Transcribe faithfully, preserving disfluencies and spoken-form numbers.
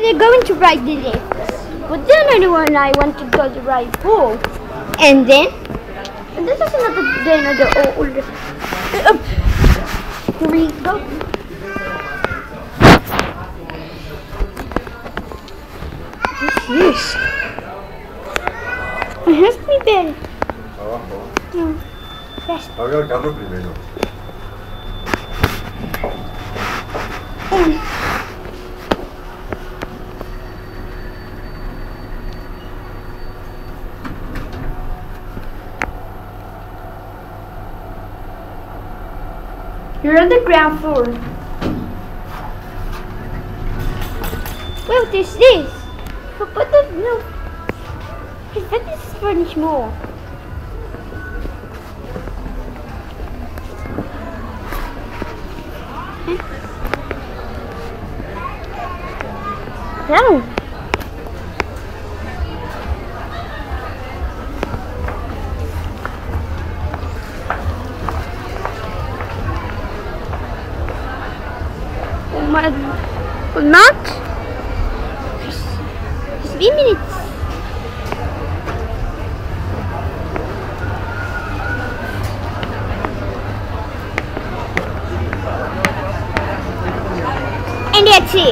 they're going to ride the lift. But then anyone and I want to go to ride pool. And then, and this is another, then another old, uh, three, go. What's this? It has to be better. Abajo. No. Yes. Abre el carro primero. Um. You're on the ground floor. What is this? But, but the, no. His bed is very small. No. Well, not. Three minutes.